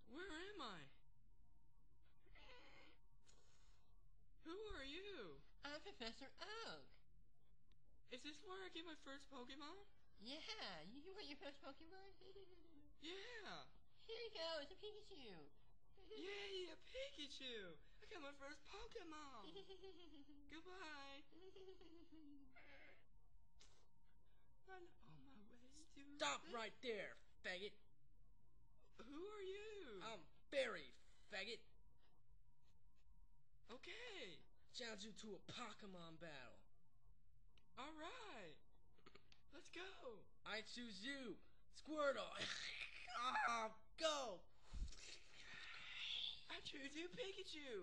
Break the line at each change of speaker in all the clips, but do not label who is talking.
Where am I? Who are you?
I'm Professor Oak.
Is this where I get my first Pokemon?
Yeah, you want your first Pokemon?
Yeah!
Here you go, it's a Pikachu.
Yay, a Pikachu! I got my first Pokemon! Goodbye! I'm on my way to...
Stop right there, faggot!
Who are you?
I'm Barry, faggot!
Okay!
Challenge you to a Pakamon battle.
Alright! Let's go!
I choose you, Squirtle! Ah, go!
I choose you, Pikachu!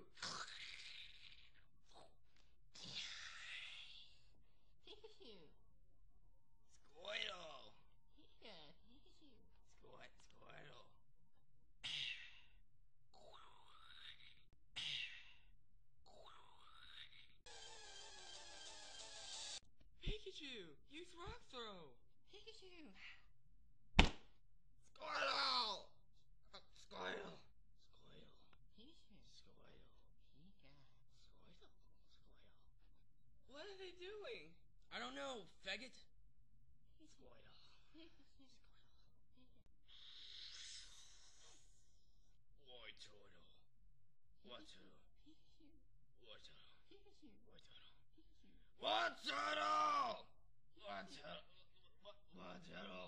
Pikachu.
Squirtle!
Yeah, Pikachu.
Squirtle. Pikachu! Use Rock Throw!
Pikachu.
Squirtle! Squirtle! Squirtle!
Pikachu.
Squirtle!
Pika.
Squirtle! Squirtle! What are they doing?
I don't know, faggot!
Squirtle!
Pikachu.
White turtle. What turtle?
Pikachu.
What turtle?
Pikachu.
What turtle?
Pikachu.
What turtle? What turtle? What turtle?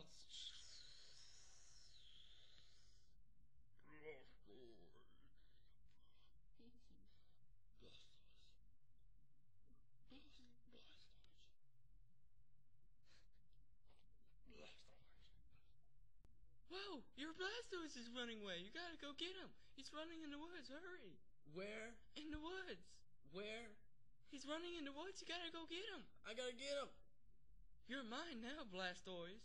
Whoa! Your Blastoise is running away. You gotta go get him. He's running in the woods. Hurry.
Where?
In the woods.
Where?
He's running in the woods. You gotta go get him.
I gotta get him!
You're mine now, Blastoise.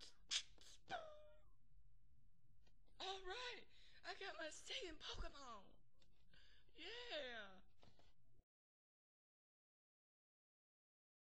Alright! I got my second Pokemon!